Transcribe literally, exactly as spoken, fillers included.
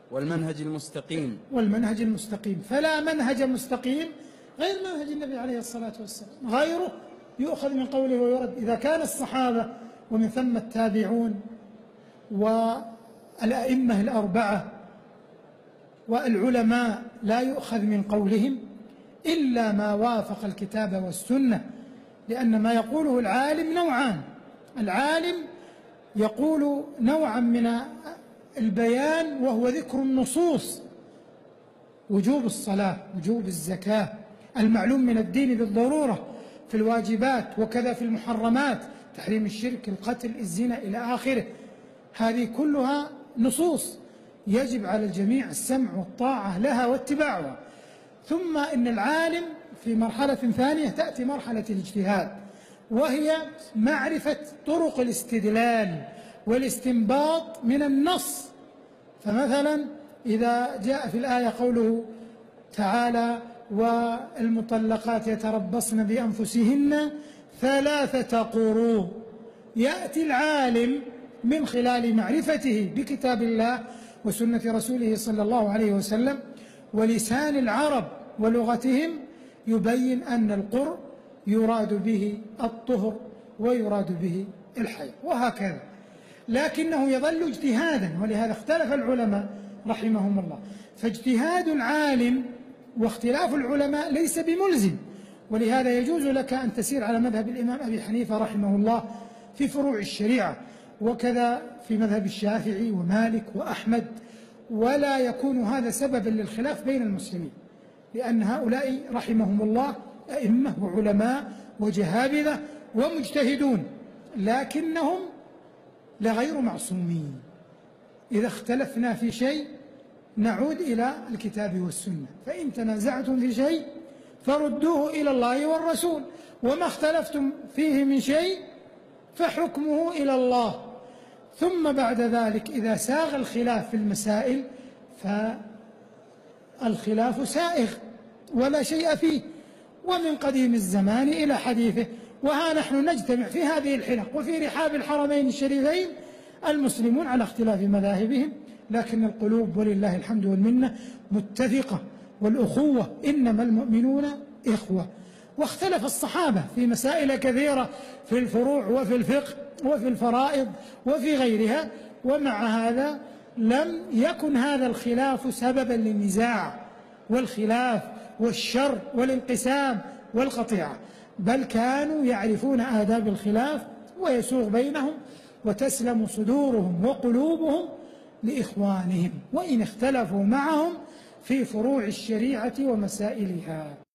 والمنهج المستقيم والمنهج المستقيم. فلا منهج مستقيم غير منهج النبي عليه الصلاة والسلام، غيره يؤخذ من قوله ويرد. إذا كان الصحابة ومن ثم التابعون والأئمة الأربعة والعلماء لا يؤخذ من قولهم إلا ما وافق الكتاب والسنة، لأن ما يقوله العالم نوعان: العالم يقول نوعا من البيان وهو ذكر النصوص، وجوب الصلاة، وجوب الزكاة، المعلوم من الدين بالضرورة في الواجبات، وكذا في المحرمات، تحريم الشرك، القتل، الزنا إلى آخره. هذه كلها نصوص يجب على الجميع السمع والطاعة لها واتباعها. ثم إن العالم في مرحلة ثانية تأتي مرحلة الاجتهاد، وهي معرفة طرق الاستدلال والاستنباط من النص. فمثلا إذا جاء في الآية قوله تعالى: والمطلقات يتربصن بأنفسهن ثلاثة قروء، يأتي العالم من خلال معرفته بكتاب الله وسنة رسوله صلى الله عليه وسلم ولسان العرب ولغتهم يبين أن القرء يراد به الطهر ويراد به الحيض، وهكذا. لكنه يظل اجتهادا، ولهذا اختلف العلماء رحمهم الله. فاجتهاد العالم واختلاف العلماء ليس بملزم، ولهذا يجوز لك أن تسير على مذهب الإمام أبي حنيفة رحمه الله في فروع الشريعة، وكذا في مذهب الشافعي ومالك وأحمد، ولا يكون هذا سببا للخلاف بين المسلمين، لأن هؤلاء رحمهم الله أئمة وعلماء وجهابذة ومجتهدون، لكنهم لغير معصومين. إذا اختلفنا في شيء نعود إلى الكتاب والسنة، فإن تنازعتم في شيء فردوه إلى الله والرسول، وما اختلفتم فيه من شيء فحكمه إلى الله. ثم بعد ذلك إذا ساغ الخلاف في المسائل فالخلاف سائغ ولا شيء فيه، ومن قديم الزمان إلى حديثه. وها نحن نجتمع في هذه الحلق وفي رحاب الحرمين الشريفين المسلمون على اختلاف مذاهبهم، لكن القلوب ولله الحمد والمنة متفقة، والأخوة إنما المؤمنون إخوة. واختلف الصحابة في مسائل كثيرة في الفروع وفي الفقه وفي الفرائض وفي غيرها، ومع هذا لم يكن هذا الخلاف سببا للنزاع والخلاف والشر والانقسام والقطيعة، بل كانوا يعرفون آداب الخلاف ويسوغ بينهم وتسلم صدورهم وقلوبهم لإخوانهم وإن اختلفوا معهم في فروع الشريعة ومسائلها.